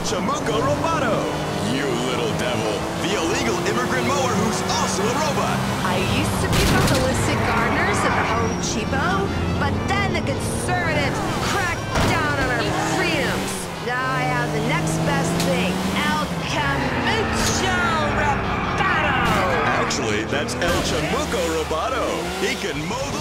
Chamuco Roboto. You little devil. The illegal immigrant mower who's also a robot. I used to pick up illicit gardeners at the Home Cheapo, but then the conservatives cracked down on our freedoms. Now I have the next best thing, El Camucho Roboto! Actually, that's El Chamuco Roboto. He can mow